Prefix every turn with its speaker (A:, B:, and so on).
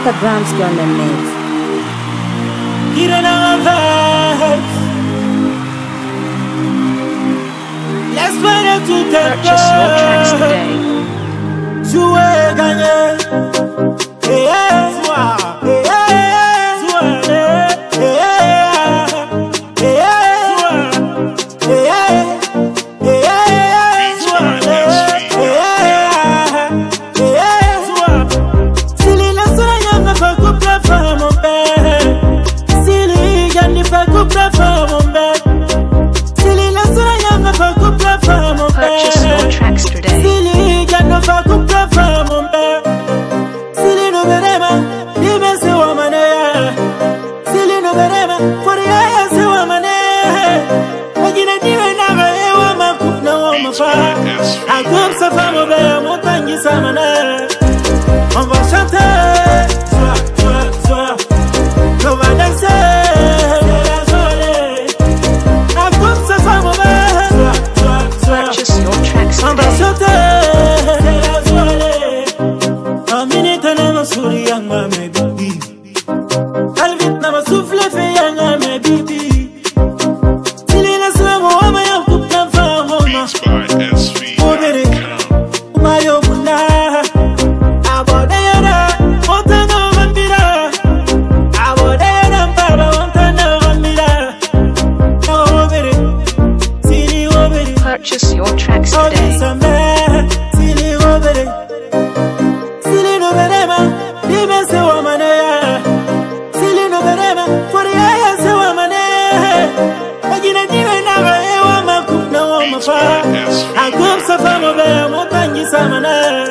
A: Instagramski on the mix.
B: Let's find out to
C: Purchase your tracks today. Purchase your tracks today.
B: On va chanter, on va danser,
C: Purchase your tracks
B: on va
C: today.
B: chanter, un minute na suri yanga me bibi, alvit na souffle fe yanga me bibi, silina slamo ama ya kupna famo na, obere, umayo bunda.
C: Purchase your tracks today.
B: I